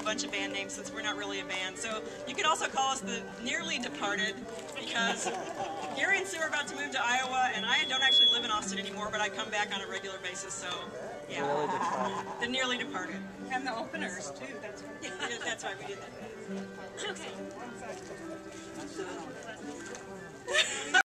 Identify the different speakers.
Speaker 1: bunch of band names since we're not really a band. So you could also call us the Nearly Departed, because Gary and Sue are about to move to Iowa, and I don't actually live in Austin anymore, but I come back on a regular basis, so yeah. The Nearly Departed.
Speaker 2: And the openers, too. That's right.
Speaker 1: Yeah, that's right, we did that. Okay.